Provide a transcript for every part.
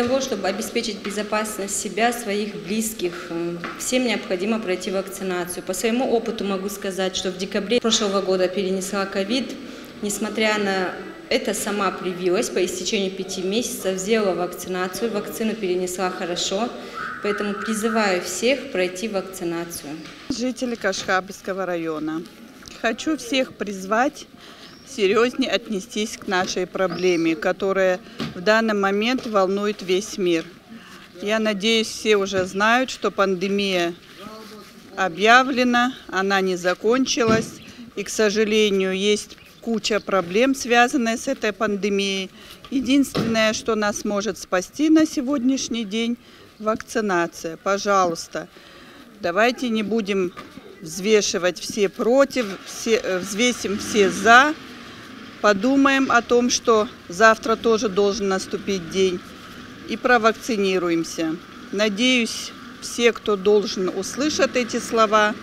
того, чтобы обеспечить безопасность себя, своих близких, всем необходимо пройти вакцинацию. По своему опыту могу сказать, что в декабре прошлого года перенесла ковид. Несмотря на это, сама привилась по истечению 5 месяцев, сделала вакцинацию, вакцину перенесла хорошо. Поэтому призываю всех пройти вакцинацию. Жители Кашхабльского района. Хочу всех призвать серьезнее отнестись к нашей проблеме, которая в данный момент волнует весь мир. Я надеюсь, все уже знают, что пандемия объявлена, она не закончилась. И, к сожалению, есть куча проблем, связанных с этой пандемией. Единственное, что нас может спасти на сегодняшний день – вакцинация. Пожалуйста, давайте не будем взвешивать все против, взвесим все за. Подумаем о том, что завтра тоже должен наступить день, и провакцинируемся. Надеюсь, все, кто должен, услышат эти слова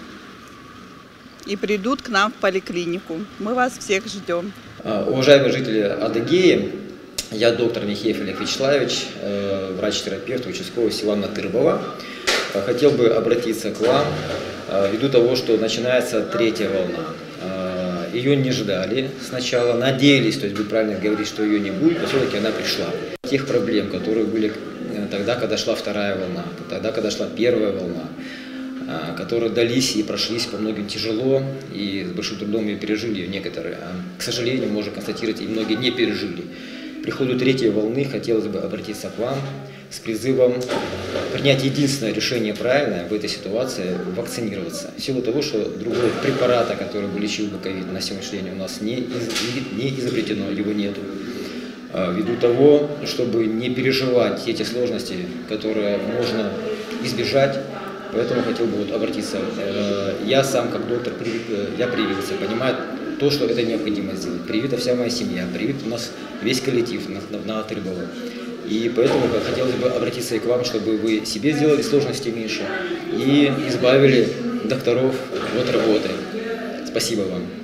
и придут к нам в поликлинику. Мы вас всех ждем. Уважаемые жители Адыгеи, я доктор Михеев Олег Вячеславович, врач-терапевт участкового села Натырбово. Хотел бы обратиться к вам ввиду того, что начинается 3-я волна. Ее не ждали сначала, надеялись, то есть вы правильно говорите, что ее не будет, но все-таки она пришла. Тех проблем, которые были тогда, когда шла 2-я волна, тогда, когда шла 1-я волна, которые дались и прошлись по многим тяжело, и с большим трудом ее пережили некоторые. К сожалению, можно констатировать, и многие не пережили. К приходу 3-й волны хотелось бы обратиться к вам с призывом принять единственное решение правильное в этой ситуации – вакцинироваться. В силу того, что другого препарата, который бы лечил бы ковид, на сегодняшний день у нас не изобретено, его нету. Ввиду того, чтобы не переживать эти сложности, которые можно избежать, поэтому хотел бы обратиться. Я сам, как доктор, я привился, понимаю то, что это необходимо сделать. Привита вся моя семья, привит у нас весь коллектив на Натырбово. И поэтому хотелось бы обратиться и к вам, чтобы вы себе сделали сложности меньше и избавили докторов от работы. Спасибо вам.